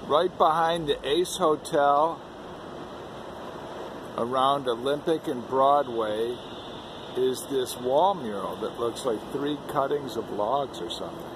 Right behind the Ace Hotel, around Olympic and Broadway, is this wall mural that looks like 3 cuttings of logs or something.